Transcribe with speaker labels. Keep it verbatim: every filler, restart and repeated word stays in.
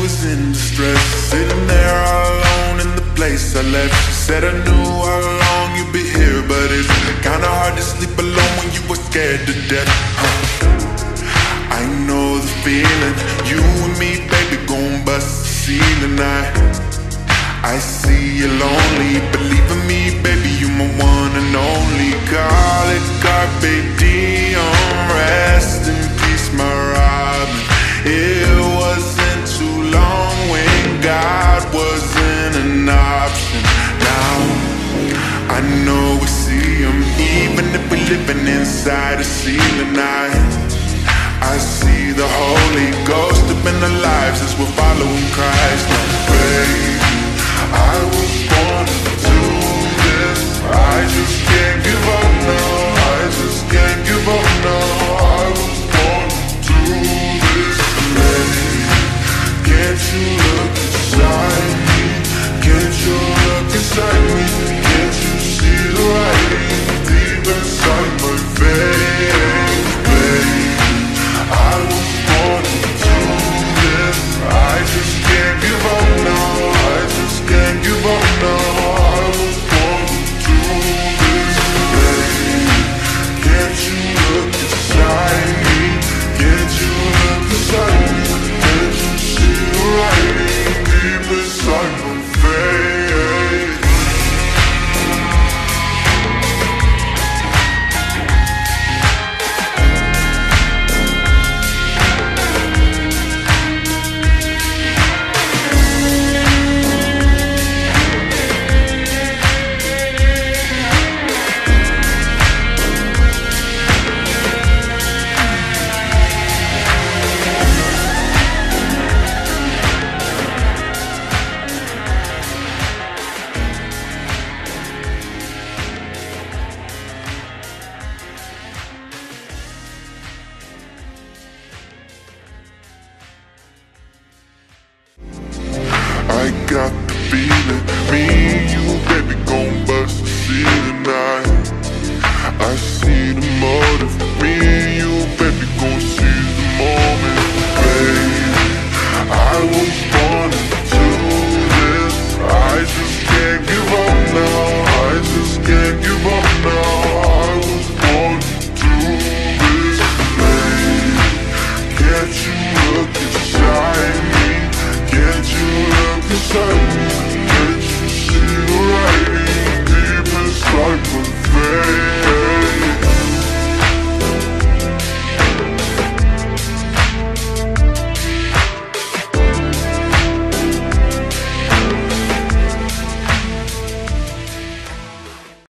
Speaker 1: was in distress, sitting there all alone in the place I left. She said I knew how long you'd be here, but it's kinda hard to sleep alone when you were scared to death, huh? I know the feeling, you and me, baby, gon' bust the ceiling. I, I see you lonely, believe in me, baby, you my one and only. Call it carpe diem, rest in peace, my Robin. It wasn't too long when God wasn't an option. Now, I know we see him, even if we're living inside a ceiling. I I see the Holy Ghost up in our lives as we're following Christ. Now, baby, I was born to do this. I just can't give up now. I just can't give up now. I was born to do this. Baby, can't you look inside me? Can't you look inside me? Can't you see the writing deep inside my face? Baby, I was born to do this. I just can't give up now. I just can't give up now. I was born to do this. Baby, can't you look inside me? Can't you look inside me? Can't you see the writing deep inside my face? I got the feeling, me and you, baby, gon' bust the ceiling. I, I see the motive, me and you, baby, gon' seize the moment. Baby, I was born to do this. I just can't give up now. I just can't give up now. I was born to do this. Baby, can't you look inside me? Can't you look inside me?